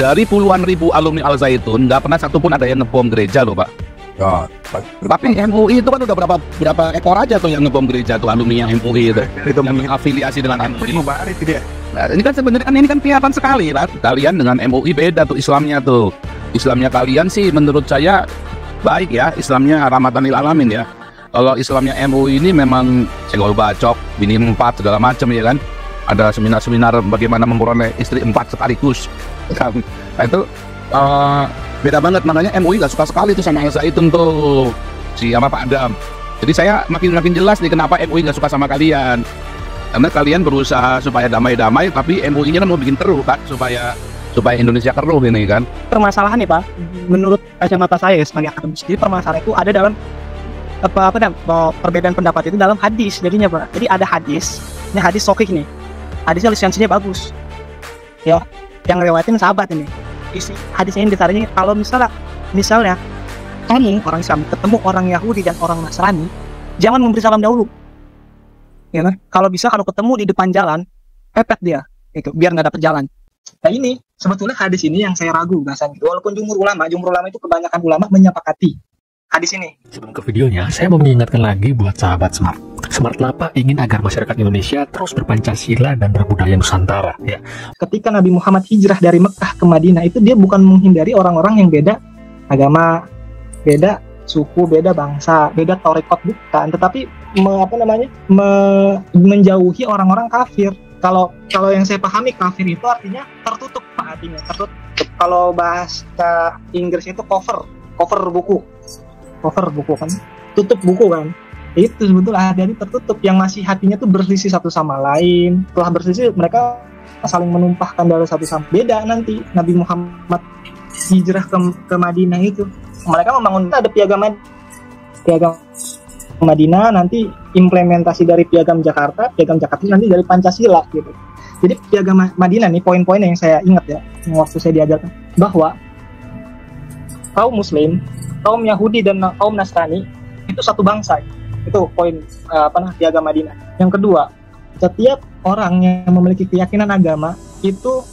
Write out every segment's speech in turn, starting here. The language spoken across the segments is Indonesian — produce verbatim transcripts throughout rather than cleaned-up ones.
Dari puluhan ribu alumni Al Zaitun, nggak pernah satupun ada yang ngebom gereja loh, Pak. Ya, Tapi M U I itu kan udah berapa berapa ekor aja tuh yang ngebom gereja tuh, alumni yang M U I itu, itu yang afiliasi dengan M U I. Nah, ini kan sebenarnya kan ini kan kelihatan sekali, Pak. Kalian dengan M U I beda tuh Islamnya tuh. Islamnya kalian sih menurut saya baik ya, Islamnya rahmatan lil alamin ya. Kalau Islamnya M U I ini memang senggol bacok, bini empat segala macam ya kan. Ada seminar-seminar bagaimana memperoleh istri empat sekaligus. Nah, itu uh, beda banget, makanya M U I gak suka sekali tuh sama Al Zaitun tuh, si apa Pak Adam. Jadi saya makin makin jelas nih kenapa M U I gak suka sama kalian, karena kalian berusaha supaya damai-damai, tapi M U I-nya kan mau bikin keruh kan, supaya supaya Indonesia keruh ini kan. Permasalahan nih Pak, menurut kacamata saya sebagai akademisi, jadi permasalahan itu ada dalam apa apa dan perbedaan pendapat itu dalam hadis jadinya Pak. Jadi ada hadis, ini hadis sahih nih, hadisnya lisensinya bagus, ya, yang riwayatin sahabat ini. Isi hadisnya ini dasarnya kalau misalnya misalnya kamu orang Islam ketemu orang Yahudi dan orang Nasrani, jangan memberi salam dahulu, ya kan? Kalau bisa kalau ketemu di depan jalan, pepet dia, itu biar nggak dapet jalan. Nah ini sebetulnya hadis ini yang saya ragu bahasanya. Walaupun jumhur ulama, jumhur ulama itu kebanyakan ulama menyepakati hadis ini. Sebelum ke videonya, saya mau mengingatkan lagi buat sahabat Smart. Smart Lapa ingin agar masyarakat Indonesia terus berpancasila dan berbudaya Nusantara. Ya. Ketika Nabi Muhammad hijrah dari Mekah ke Madinah itu dia bukan menghindari orang-orang yang beda agama, beda suku, beda bangsa, beda tarekat, bukan, tetapi me, apa namanya me, menjauhi orang-orang kafir. Kalau kalau yang saya pahami kafir itu artinya tertutup, artinya tertutup. Kalau bahasa Inggris itu cover, cover buku, cover buku kan, tutup buku kan. Itu sebetulnya hati-hati tertutup, yang masih hatinya tuh berselisih satu sama lain. Setelah berselisih mereka saling menumpahkan darah satu sama beda. Nanti Nabi Muhammad hijrah ke, ke Madinah itu mereka membangun ada piagam piagam Madinah, nanti implementasi dari piagam Jakarta, piagam Jakarta nanti dari Pancasila gitu. Jadi piagam Madinah nih poin-poin yang saya ingat ya, yang waktu saya diajarkan bahwa kaum Muslim, kaum Yahudi dan kaum Nasrani itu satu bangsa. Itu poin uh, apa nah piagam Madinah. Yang kedua, setiap orang yang memiliki keyakinan agama itu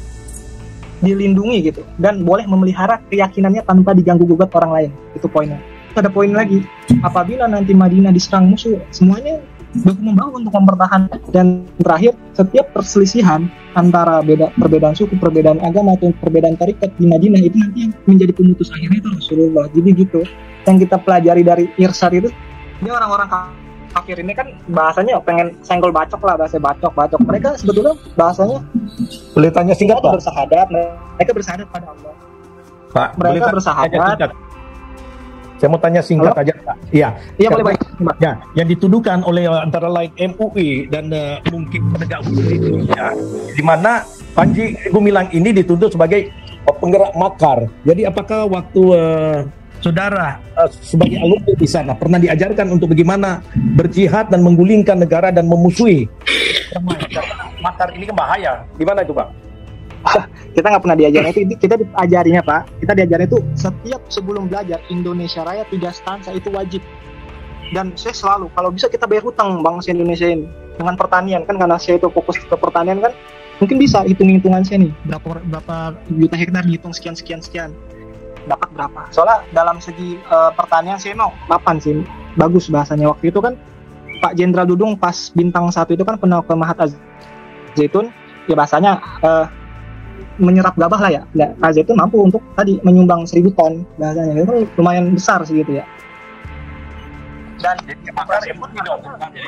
dilindungi gitu dan boleh memelihara keyakinannya tanpa diganggu gugat orang lain. Itu poinnya. Ada poin lagi, apabila nanti Madinah diserang musuh, semuanya bahu membahu untuk mempertahankan. Dan terakhir, setiap perselisihan antara beda perbedaan suku, perbedaan agama atau perbedaan tarekat di Madinah itu nanti yang menjadi pemutus akhirnya itu Rasulullah. Jadi gitu. Yang kita pelajari dari Irsyad itu, ini orang-orang kafir ini kan bahasanya pengen senggol bacok lah, bahasa bacok bacok. Mereka sebetulnya bahasanya boleh tanya singkat Pak? Bersahadat, mereka bersahadat pada Allah. Pak, mereka bersahadat. Saya mau tanya singkat Halo? aja Pak. Iya. Iya boleh baik. Ya, yang dituduhkan oleh antara lain M U I dan uh, mungkin penegak hukum Indonesia, di mana Panji Gumilang ini dituduh sebagai penggerak makar. Jadi apakah waktu uh, saudara uh, sebagai alumni di sana pernah diajarkan untuk bagaimana berjihad dan menggulingkan negara dan memusuhi? Makar ini kan bahaya. Gimana itu Pak? Kita nggak pernah diajarin itu, kita diajarinya Pak, kita diajarin itu setiap sebelum belajar Indonesia Raya tiga stansa itu wajib. Dan saya selalu kalau bisa kita bayar hutang bangsa Indonesia ini dengan pertanian kan, karena saya itu fokus ke pertanian kan, mungkin bisa hitung-hitungan saya nih berapa berapa juta hektar dihitung sekian sekian sekian dapat berapa. Soalnya dalam segi uh, pertanian saya mau mapan sih bagus bahasanya. Waktu itu kan Pak Jenderal Dudung pas bintang satu itu kan pernah ke Mahat Zaitun, ya bahasanya uh, menyerap gabah lah ya, ya Zaitun mampu untuk tadi menyumbang seribu ton bahasanya, itu lumayan besar sih gitu ya. Dan jadi makar pun tidak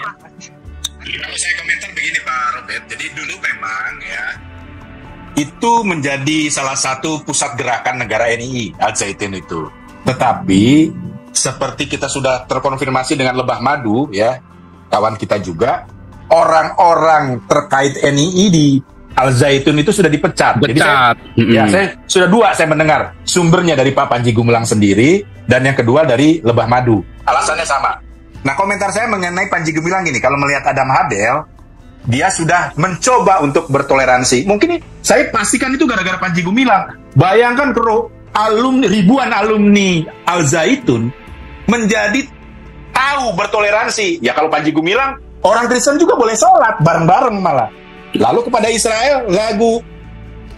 kalau saya komentar begini Pak Robert, jadi dulu memang ya itu menjadi salah satu pusat gerakan negara N I I Al Zaitun itu, tetapi seperti kita sudah terkonfirmasi dengan Lebah Madu ya, kawan kita juga, orang-orang terkait N I I di Al Zaitun itu sudah dipecat. Jadi saya, mm-hmm. ya saya sudah dua saya mendengar sumbernya dari Pak Panji Gumilang sendiri dan yang kedua dari Lebah Madu. Alasannya sama. Nah komentar saya mengenai Panji Gumilang ini, kalau melihat Adam Hadel, dia sudah mencoba untuk bertoleransi. Mungkin saya pastikan itu gara-gara Panji Gumilang. Bayangkan kalau alumni ribuan alumni Al Zaitun menjadi tahu bertoleransi. Ya kalau Panji Gumilang, orang Kristen juga boleh sholat bareng-bareng malah. Lalu kepada Israel, lagu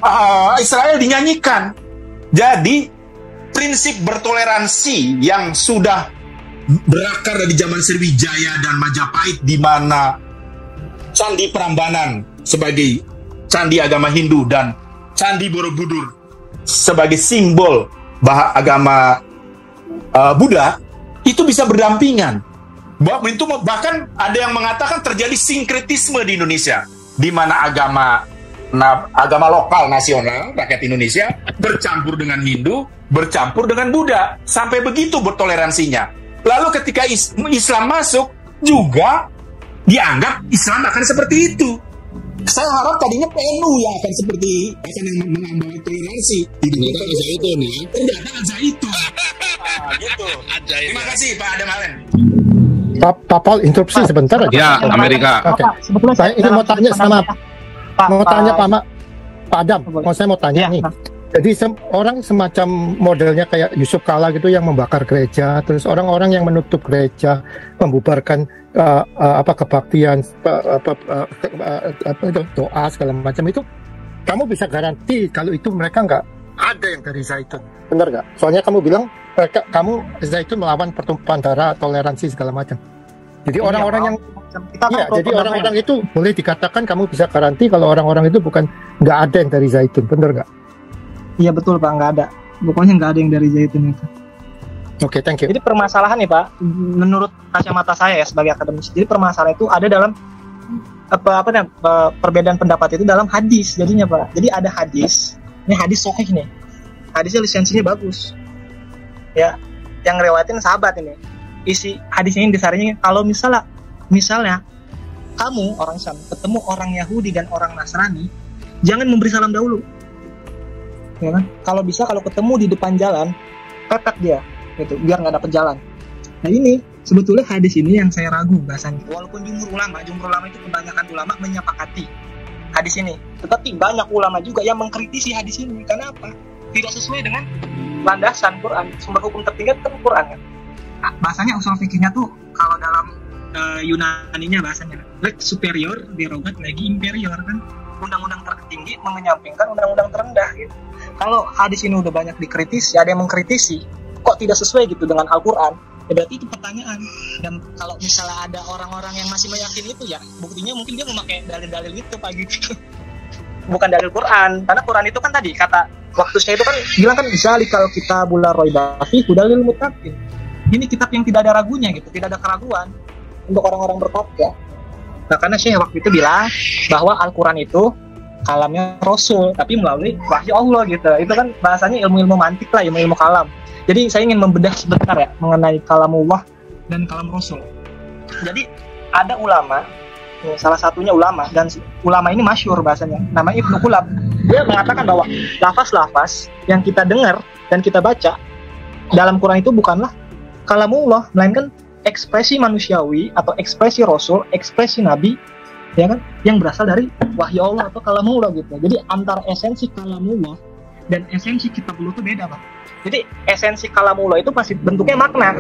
uh, Israel dinyanyikan. Jadi prinsip bertoleransi yang sudah berakar dari zaman Sriwijaya dan Majapahit, di mana Candi Prambanan sebagai candi agama Hindu dan Candi Borobudur sebagai simbol bah agama uh, Buddha, itu bisa berdampingan. Itu bahkan ada yang mengatakan terjadi sinkretisme di Indonesia, di mana agama nah, agama lokal nasional rakyat Indonesia bercampur dengan Hindu, bercampur dengan Buddha, sampai begitu bertoleransinya. Lalu ketika is Islam masuk juga dianggap Islam akan seperti itu. Saya harap tadinya P N U yang akan seperti akan yang menambah toleransi. Ternyata aja itu nih. Ternyata aja itu. Nah, gitu. Terima kasih Pak Adam Allen. Pak Papal interupsi sebentar aja. Ya, Amerika. Oke. Okay. Saya ingin mau tanya sama Pak, mau tanya Pak Mak, Pak Adam. Mau saya mau tanya nih. Jadi sem orang semacam modelnya kayak Yusuf Kala gitu yang membakar gereja, terus orang-orang yang menutup gereja, membubarkan uh, uh, apa kebaktian, uh, apa, uh, uh, apa doa segala macam itu, kamu bisa garanti kalau itu mereka nggak ada yang dari Zaitun, benar nggak? Soalnya kamu bilang mereka, kamu Zaitun melawan pertumpahan darah, toleransi segala macam. Jadi orang-orang yang iya, jadi orang-orang itu boleh dikatakan kamu bisa garansi kalau orang-orang itu bukan nggak ada yang dari Zaitun, benar nggak? Iya betul Pak, nggak ada. Pokoknya nggak ada yang dari Zaitun itu. Oke, okay, thank you. Jadi permasalahan nih Pak, menurut kacamata saya ya sebagai akademisi, jadi permasalahan itu ada dalam apa apa nih perbedaan pendapat itu dalam hadis jadinya Pak. Jadi ada hadis, ini hadis sahih nih, hadisnya lisensinya bagus, ya, yang ngelewatin sahabat ini. Isi hadisnya ini dasarnya kalau misalnya misalnya kamu orang Islam ketemu orang Yahudi dan orang Nasrani, jangan memberi salam dahulu. Ya kan? Kalau bisa kalau ketemu di depan jalan, pepet dia, gitu, biar nggak dapet jalan. Nah ini sebetulnya hadis ini yang saya ragu bahasanya. Walaupun jumhur ulama, jumhur ulama itu kebanyakan ulama menyepakati hadis ini, tetapi banyak ulama juga yang mengkritisi hadis ini. Karena apa? Tidak sesuai dengan landasan Quran. Sumber hukum tertinggi kan Quran kan. Nah, bahasanya usul fikihnya tuh kalau dalam uh, Yunaninya bahasanya lex superior derogat lagi inferior kan. Undang-undang tertinggi mengenyampingkan undang-undang terendah gitu. Kalau hadis ini udah banyak dikritisi, ada yang mengkritisi, kok tidak sesuai gitu dengan Al-Quran, ya berarti itu pertanyaan. Dan kalau misalnya ada orang-orang yang masih meyakini itu, ya buktinya mungkin dia memakai dalil-dalil itu Pak gitu. Bukan dalil Quran, karena Quran itu kan tadi kata waktu saya itu kan bilang kan zalikal kitabul la raiba fihi hudal lil muttaqin. Ini kitab yang tidak ada ragunya gitu, tidak ada keraguan untuk orang-orang bertakwa. Nah, karena Syekh waktu itu bilang bahwa Al-Quran itu kalamnya Rasul, tapi melalui wahyu Allah gitu. Itu kan bahasanya ilmu-ilmu mantik lah, ilmu-ilmu kalam. Jadi saya ingin membedah sebentar ya mengenai kalamullah dan kalam Rasul. Jadi ada ulama, salah satunya ulama, dan ulama ini masyhur bahasanya, namanya Ibnu Qulab. Dia mengatakan bahwa lafaz-lafaz yang kita dengar dan kita baca dalam Quran itu bukanlah kalamullah, melainkan ekspresi manusiawi atau ekspresi Rasul, ekspresi Nabi, ya kan, yang berasal dari wahyu Allah atau kalamullah gitu. Jadi antara esensi kalamullah dan esensi kitabullah itu beda Pak. Jadi esensi kalamullah itu masih bentuknya makna,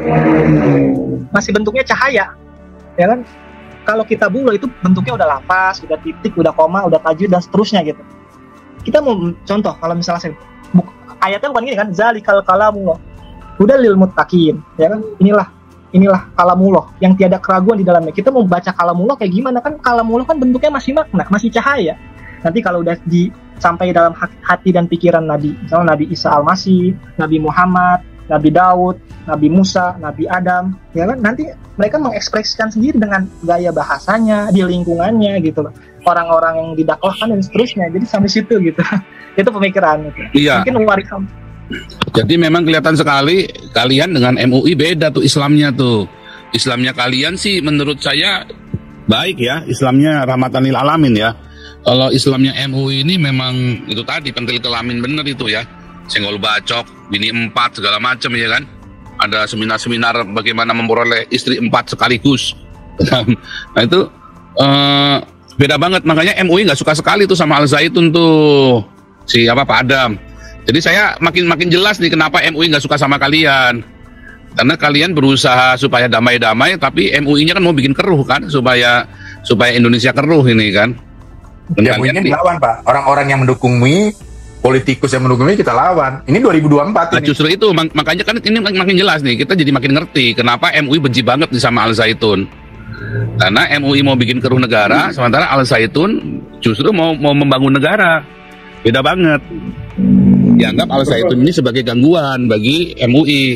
masih bentuknya cahaya, ya kan. Kalau kitabullah itu bentuknya udah lafaz, udah titik, udah koma, udah tajwid dan seterusnya gitu. Kita mau contoh kalau misalnya saya, buk, ayatnya bukan gini kan, zalikal kalamullah hudal lil muttaqin, ya kan. Inilah Inilah kalamullah yang tiada keraguan di dalamnya. Kita mau baca kalamullah kayak gimana kan? Kalamullah kan bentuknya masih makna, masih cahaya. Nanti kalau udah di sampai dalam hati dan pikiran Nabi, misalnya Nabi Isa Al-Masih, Nabi Muhammad, Nabi Daud, Nabi Musa, Nabi Adam, ya kan? Nanti mereka mengekspresikan sendiri dengan gaya bahasanya, di lingkungannya gitu loh. Orang-orang yang didakwahkan dan seterusnya. Jadi sampai situ gitu. Itu pemikiran gitu. Iya. Mungkin warisan. Jadi memang kelihatan sekali kalian dengan M U I beda tuh Islamnya tuh. Islamnya kalian sih menurut saya baik ya, Islamnya rahmatan lil alamin ya. Kalau Islamnya M U I ini memang itu tadi pentil kelamin bener itu ya. Senggol bacok, bini empat segala macam ya kan. Ada seminar-seminar bagaimana memperoleh istri empat sekaligus. Nah itu uh, beda banget, makanya M U I nggak suka sekali tuh sama Al Zaitun tuh si apa Pak Adam. Jadi saya makin makin jelas nih kenapa M U I nggak suka sama kalian. Karena kalian berusaha supaya damai-damai, tapi M U I-nya kan mau bikin keruh kan, supaya supaya Indonesia keruh ini kan. M U I-nya dilawan Pak. Orang-orang yang mendukung M U I politikus yang mendukung ini kita lawan. Ini dua ribu dua puluh empat Nah, ini. justru itu mak- makanya kan ini mak- makin jelas nih, kita jadi makin ngerti kenapa M U I benci banget nih sama Al Zaitun. Karena M U I mau bikin keruh negara, sementara Al Zaitun justru mau mau membangun negara. Beda banget. Dianggap Al Zaitun ini sebagai gangguan bagi M U I.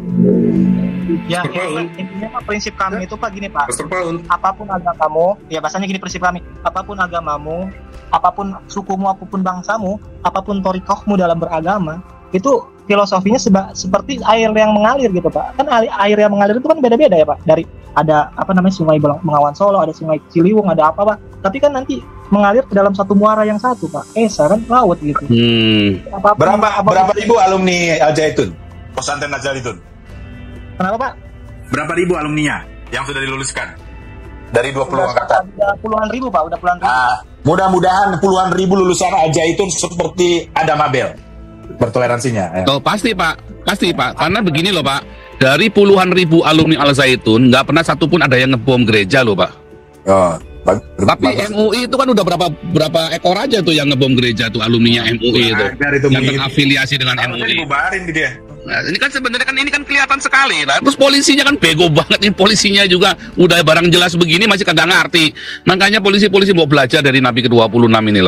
Ya, Mister Paul. intinya Pak, prinsip kami itu Pak gini Pak. Mister Paul, Apapun agamamu, ya bahasanya gini prinsip kami, apapun agamamu, apapun sukumu, apapun bangsamu, apapun torikohmu dalam beragama, itu filosofinya seba, seperti air yang mengalir gitu Pak. Kan air, air yang mengalir itu kan beda-beda ya Pak. Dari ada apa namanya sungai Bengawan Solo, ada sungai Ciliwung, ada apa Pak. Tapi kan nanti mengalir ke dalam satu muara yang satu Pak. Esa kan laut gitu. Hmm. Apapun, Berapa apapun- berapa ribu alumni Al Zaitun? Pesantren Al Zaitun. Kenapa Pak? Berapa ribu alumninya yang sudah diluluskan? Dari dua puluh Udah, angkatan. udah puluhan ribu Pak, udah puluhan ribu. Ah, mudah-mudahan puluhan ribu lulusan Al Zaitun seperti Adam Abel bertoleransinya. Ya. Oh, pasti Pak, pasti Pak. Karena begini loh Pak, dari puluhan ribu alumni Al Zaitun nggak pernah satupun ada yang ngebom gereja loh Pak. Oh, bag- Tapi bagus. M U I itu kan udah berapa berapa ekor aja tuh yang ngebom gereja tuh alumninya M U I itu, Agar itu yang begitu. terafiliasi dengan M U Harusnya I. dibubarin gitu ya. Nah, ini kan sebenarnya kan ini kan kelihatan sekali lah. Terus polisinya kan bego banget nih, polisinya juga udah barang jelas begini masih kagak ngerti. Makanya polisi-polisi mau belajar dari Nabi ke dua puluh enam ini loh.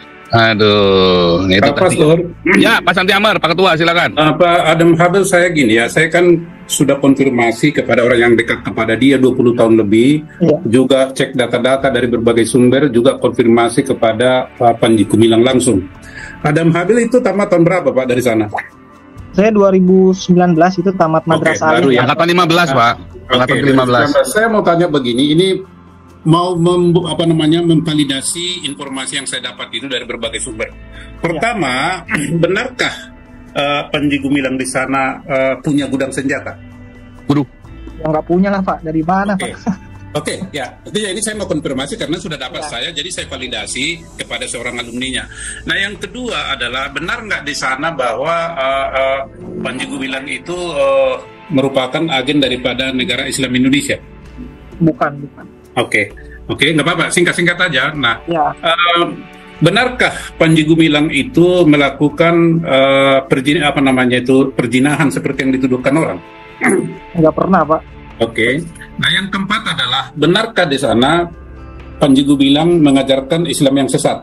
Aduh, itu Pak tadi. Pastor, Ya, Pak Santi Amar, Pak Ketua silakan. uh, Pak Adam Habel, saya gini ya, saya kan sudah konfirmasi kepada orang yang dekat kepada dia dua puluh tahun lebih, Iya. juga cek data-data dari berbagai sumber, juga konfirmasi kepada Pak Panji Gumilang langsung. Adam Habel itu tamat tahun berapa Pak dari sana? Saya dua ribu sembilan belas itu tamat madrasah baru Aliyah. ya. Angkatan lima belas, Pak. Angkatan Oke, ke lima belas. saya mau tanya begini, ini mau mem, apa namanya memvalidasi informasi yang saya dapat itu dari berbagai sumber. Pertama, benarkah uh, Panji Gumilang di sana uh, punya gudang senjata? Waduh, Yang nggak punya lah Pak, dari mana Oke, Pak? oke, ya. Itu ya ini saya mau konfirmasi karena sudah dapat Ya. saya, jadi saya validasi kepada seorang alumninya. Nah, yang kedua adalah benar nggak di sana bahwa uh, uh, Panji Gumilang itu uh, merupakan agen daripada negara Islam Indonesia? Bukan, bukan. Oke, oke, nggak apa-apa, singkat-singkat aja. Nah, Ya, uh, benarkah Panji Gumilang itu melakukan uh, perjin apa namanya itu perjinahan seperti yang dituduhkan orang? nggak pernah Pak. Oke. Nah, yang keempat adalah benarkah di sana Panji Gumilang mengajarkan Islam yang sesat?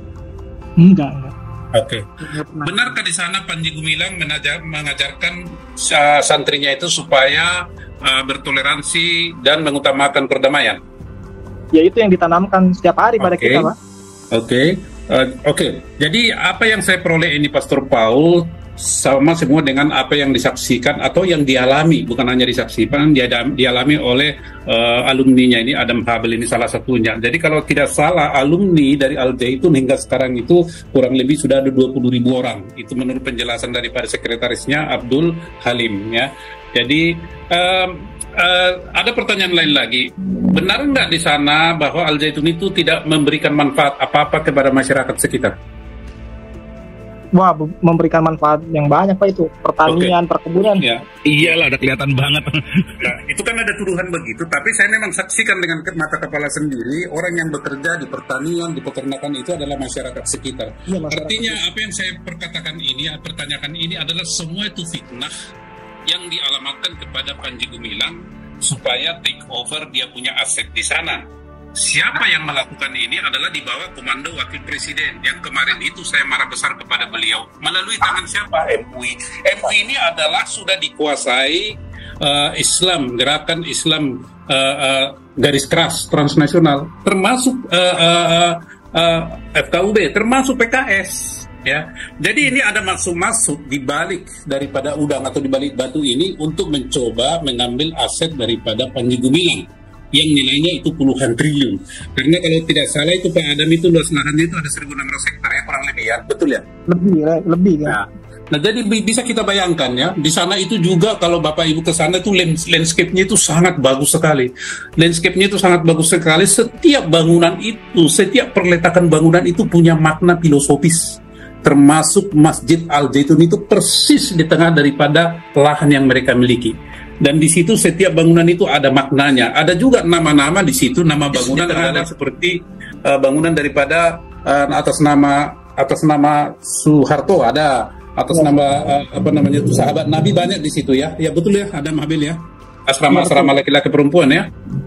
Enggak, enggak. Oke. Nggak pernah. Benarkah di sana Panji Gumilang menajar, mengajarkan uh, santrinya itu supaya uh, bertoleransi dan mengutamakan perdamaian? Ya itu yang ditanamkan setiap hari pada Oke. kita Pak. Oke, Uh, oke. Jadi apa yang saya peroleh ini, Pastor Paul, sama semua dengan apa yang disaksikan atau yang dialami, bukan hanya disaksikan, dia dialami oleh uh, alumninya ini, Adam Habel ini salah satunya. Jadi kalau tidak salah, alumni dari Al Zaitun hingga sekarang itu kurang lebih sudah ada dua puluh ribu orang. Itu menurut penjelasan daripada sekretarisnya Abdul Halim ya. Jadi um, uh, ada pertanyaan lain lagi. Benar nggak di sana bahwa Al Zaitun itu tidak memberikan manfaat apa-apa kepada masyarakat sekitar? Wah, be- memberikan manfaat yang banyak Pak itu. Pertanian, perkebunan. Ya, iyalah udah kelihatan banget. nah, itu kan ada tuduhan begitu. Tapi saya memang saksikan dengan ke- mata kepala sendiri orang yang bekerja di pertanian, di peternakan itu adalah masyarakat sekitar. Iya, masyarakat Artinya apa yang saya perkatakan ini, pertanyakan ini adalah semua itu fitnah yang dialamatkan kepada Panji Gumilang supaya take over dia punya aset di sana. Siapa yang melakukan ini adalah di bawah komando Wakil Presiden yang kemarin itu saya marah besar kepada beliau. Melalui tangan siapa? M U I. M U I ini adalah sudah dikuasai uh, Islam, gerakan Islam uh, uh, garis keras transnasional, termasuk uh, uh, uh, uh, F K U B, termasuk P K S. Ya, jadi ini ada masuk-masuk di balik daripada udang atau di balik batu ini untuk mencoba mengambil aset daripada Panji Gumilang yang nilainya itu puluhan triliun. Karena kalau tidak salah itu Pak Adam itu luas lahannya itu ada seribu enam ratus hektar ya kurang lebih ya, betul ya? Lebih, le- lebih kan. Nah, nah jadi bi- bisa kita bayangkan ya, di sana itu juga kalau Bapak Ibu ke sana itu lands- landscape-nya itu sangat bagus sekali. Landscape-nya itu sangat bagus sekali. Setiap bangunan itu, setiap perletakan bangunan itu punya makna filosofis. Termasuk Masjid Al Zaitun itu persis di tengah daripada lahan yang mereka miliki. Dan di situ setiap bangunan itu ada maknanya. Ada juga nama-nama di situ, nama bangunan ada seperti uh, bangunan daripada uh, atas nama atas nama Soeharto ada, atas ya. nama uh, apa namanya itu sahabat Nabi banyak di situ ya. Ya betul ya, ada Mahabil ya. Asrama-asrama laki-laki perempuan ya.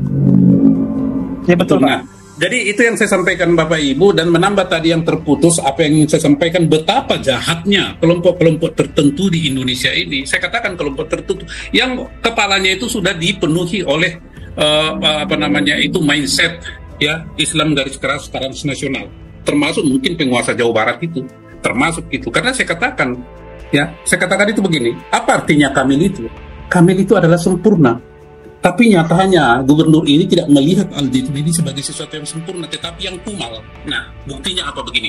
Ya betul. Nah, jadi itu yang saya sampaikan Bapak Ibu, dan menambah tadi yang terputus apa yang saya sampaikan, betapa jahatnya kelompok-kelompok tertentu di Indonesia ini. Saya katakan kelompok tertentu yang kepalanya itu sudah dipenuhi oleh uh, apa namanya itu mindset ya Islam garis keras transnasional, termasuk mungkin penguasa Jawa Barat itu, termasuk itu. Karena saya katakan ya, saya katakan itu begini, apa artinya kamil itu? Kamil itu adalah sempurna. Tapi nyatanya gubernur ini tidak melihat Al-Zaitun ini sebagai sesuatu yang sempurna, tetapi yang kumal. Nah, buktinya apa begini?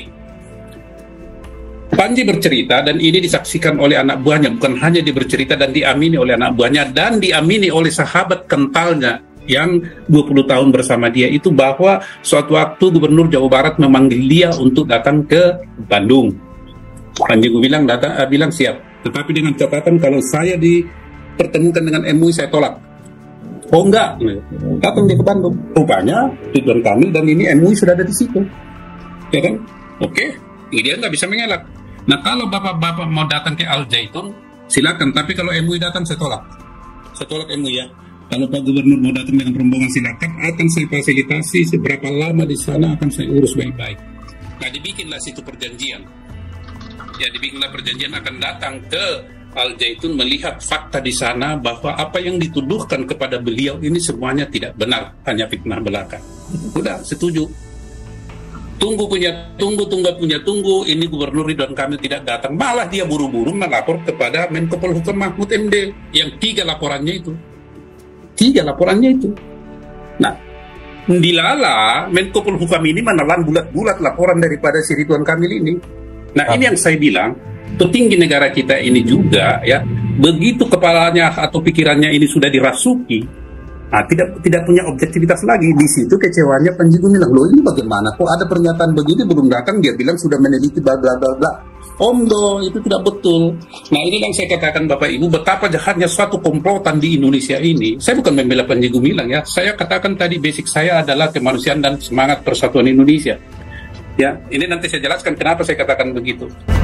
Panji bercerita, dan ini disaksikan oleh anak buahnya, bukan hanya dia bercerita dan diamini oleh anak buahnya, dan diamini oleh sahabat kentalnya yang dua puluh tahun bersama dia itu, bahwa suatu waktu gubernur Jawa Barat memanggil dia untuk datang ke Bandung. Panji bilang, datang, uh, bilang siap. Tetapi dengan catatan kalau saya dipertemukan dengan M U I, saya tolak. Oh enggak, datang dia ke Bandung. Rupanya Ridwan Kamil dan ini M U I sudah ada di situ, ya kan? Oke, ini dia nggak bisa mengelak. Nah kalau bapak-bapak mau datang ke Al-Zaitun, silakan. Tapi kalau M U I datang, saya tolak. Saya tolak M U I ya. Kalau Pak Gubernur mau datang dengan rombongan, silakan. Akan saya fasilitasi seberapa lama di sana, akan saya urus baik-baik. Nah dibikinlah situ perjanjian. Ya dibikinlah perjanjian akan datang ke Al-Zaitun, melihat fakta di sana bahwa apa yang dituduhkan kepada beliau ini semuanya tidak benar, hanya fitnah belaka. Udah, setuju. Tunggu punya tunggu, tunggu punya tunggu. Ini Gubernur Ridwan Kamil tidak datang, malah dia buru-buru melapor kepada Menko Polhukam Mahfud M D yang tiga laporannya itu, tiga laporannya itu. Nah, dilala Menko Polhukam ini menelan bulat-bulat laporan daripada si Ridwan Kamil ini. Nah, ini yang saya bilang. Petinggi negara kita ini juga ya, begitu kepalanya atau pikirannya ini sudah dirasuki, nah, tidak tidak punya objektivitas lagi. Di situ kecewanya Panji Gumilang, loh ini bagaimana kok ada pernyataan begini belum datang dia bilang sudah meneliti bla bla bla bla. Omdo, itu tidak betul. Nah ini yang saya katakan Bapak Ibu, betapa jahatnya suatu komplotan di Indonesia ini. Saya bukan membela Panji Gumilang ya, saya katakan tadi basic saya adalah kemanusiaan dan semangat persatuan Indonesia. Ya, ini nanti saya jelaskan kenapa saya katakan begitu.